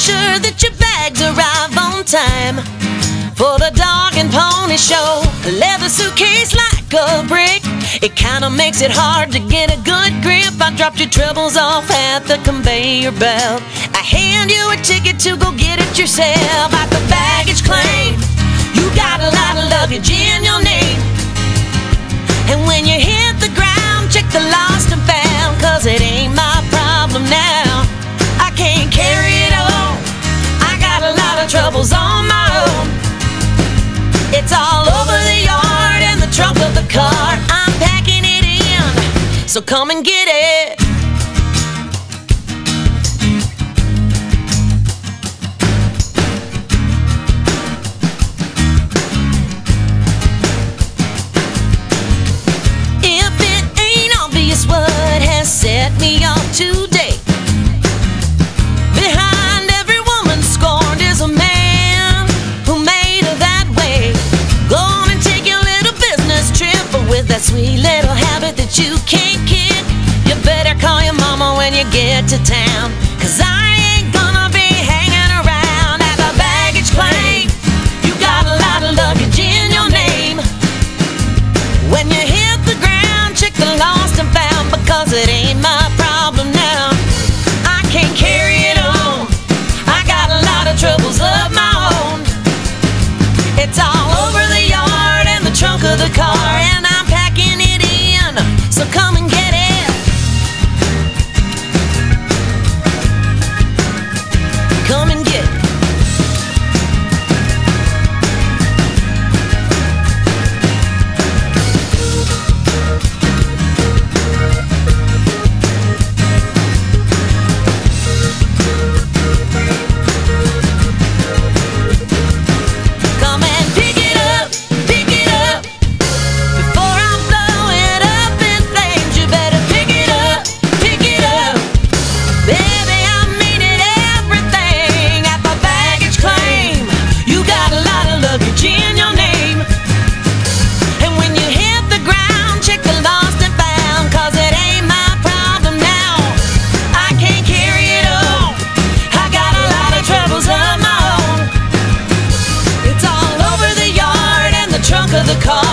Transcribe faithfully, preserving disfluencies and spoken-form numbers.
sure that your bags arrive on time for the dog and pony show. A leather suitcase like a brick, it kinda makes it hard to get a good grip. I dropped your troubles off at the conveyor belt. I hand you a ticket to go get it yourself. At the baggage claim, you got a lot of luggage in your name. And when you hit the ground, check the lost and found, cause it ain't my problem now. I can't carry it all, I got a lot of troubles on my own. It's all over the yard and the trunk of the car. I'm packing it in, so come and get it. If it ain't obvious what has set me off today, behind every woman scorned is a man who made her that way. Go on and take your little business trip, but with that sweet little habit that you can't kick, you better call your mama when you get to town, cause I ain't gonna be hanging around. At the baggage claim, you got a lot of luggage in your name. When you hit the ground, check the lost and found, because it ain't my problem now. I can't carry it on, I got a lot of troubles of my own. It's all over the yard and the trunk of the car, and I'm packing it in, so come and get it. Come and get it. Come and pick it up, pick it up. Before I blow it up in flames, you better pick it up, pick it up. Baby, I mean it, everything. At the baggage claim, you got a lot of luggage in your name. And when you hit the ground, check the lost and found, cause it ain't my problem now. I can't carry it all, I got a lot of troubles of my own. It's all over the yard and the trunk of the car.